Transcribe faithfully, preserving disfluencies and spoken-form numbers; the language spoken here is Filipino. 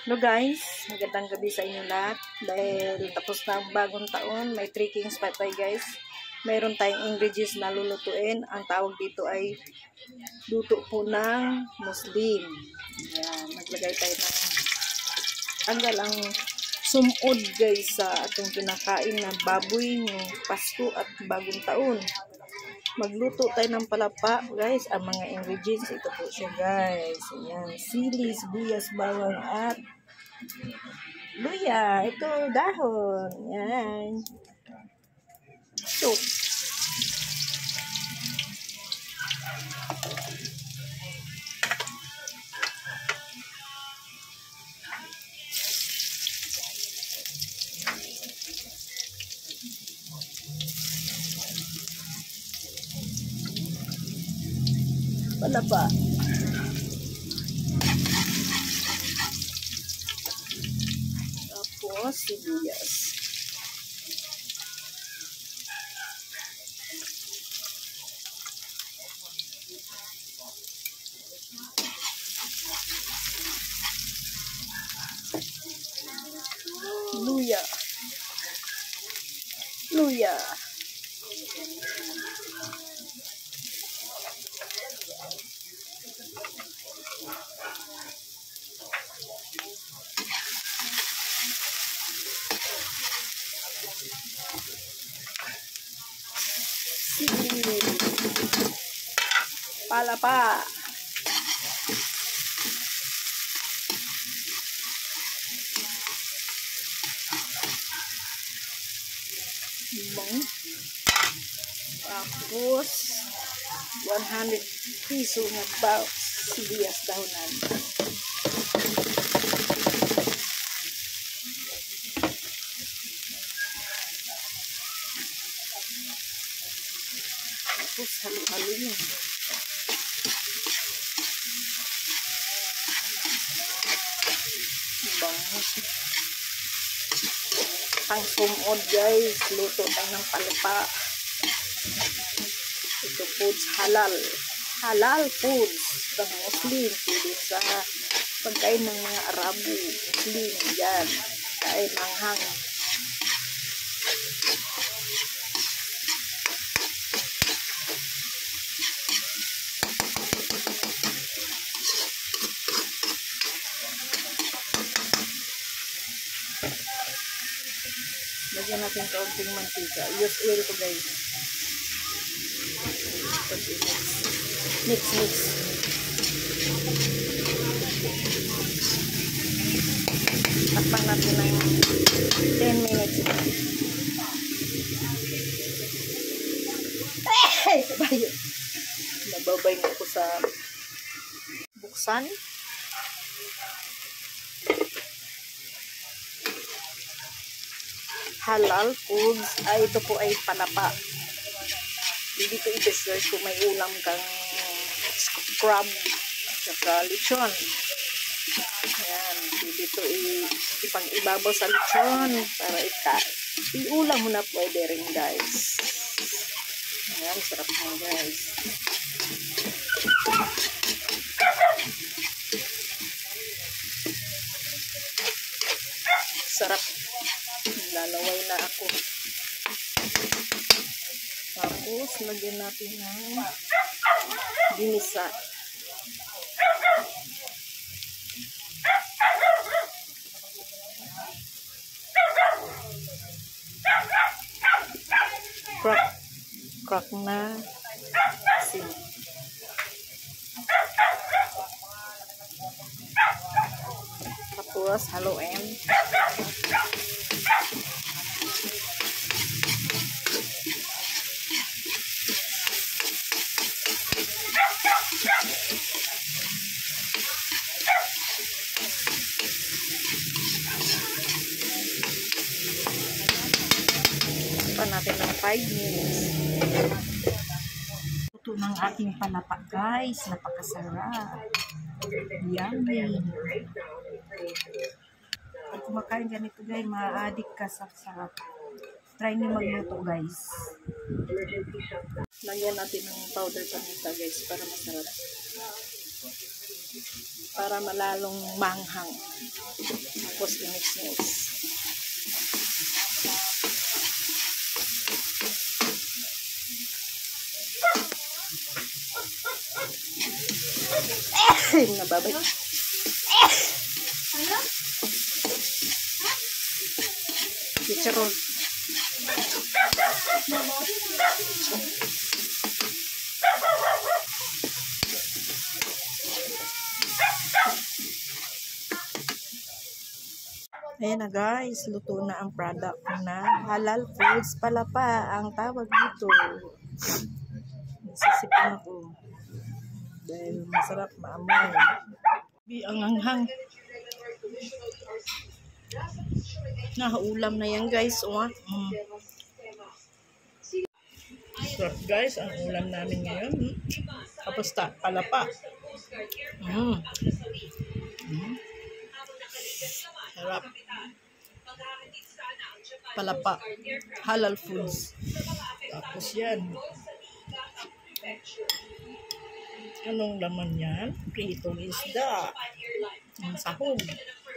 Hello guys, magandang gabi sa inyo lahat. Dahil tapos na ang bagong taon, may three kings pa tayo guys. Mayroon tayong ingredients na lulutuin. Ang tawag dito ay luto po ng Muslim. Ayan, maglagay tayo ng tanggal ang sumod guys sa ating pinakain na baboy ng Pasko at bagong taon. Magluto tayo ng palapa guys. Ang mga ingredients, ito po siya guys. Ayan, sili, sibuyas, bawang at luya. Ito dahon. Ayan. So, palapa. Tapos sibuyas. Luya. Luya. Sili. Palapa. Bang. Tapos one hundred piso na ba sibuyas dahonan. Tapos halo-haloin. Bangus. Pang sumod guys, luto tayo ng palapa. Ito foods halal. Halal foods ng Muslim. Pwede sa pagkain ng mga Arabo, Muslim, yan. Kain manghang. Lagyan natin kaunting mantika. Use oil to guys. Mix, mix. Takpan natin ng ten minutes. Eh! Bayo. Nababay na ako sa buksan. Halal foods. Ay, ito po ay palapa. Hindi ito i-dessert kung may ulam kang crab at saka lechon. Ayan. Hindi ito ipang-ibabaw sa lechon para ita. I-ulam mo na pwede rin guys. Ayan. Sarap mo guys. Sarap. Lalaway na ako. Tapos, lagyan natin ng ginisa. Crack. Crack na asin. Tapos, haluin. Pa natin ng five minutes. Ito ng ating palapa guys. Napakasarap. Yummy. Pag kumakain ganito guys, ma-addict ka sa sarap. Try nyo magluto guys. Lagyan natin ng powder paminta guys para masarap. para malalong manghang. Tapos i-mix-mix. Eh, nababay. Chicharon. Ayan na guys, luto na ang product na halal foods palapa ang tawag dito. Nasisipan ako dahil masarap maamoy. Ang hanghang. Nakaulam na yan guys. Oh. Mm. Sarap guys ang ulam namin ngayon. Hmm? Tapos ta, palapa. Mm. Mm. Sarap. Palapa. Halal foods. Tapos yan. Anong laman yan? Pritong isda. Ang sahog.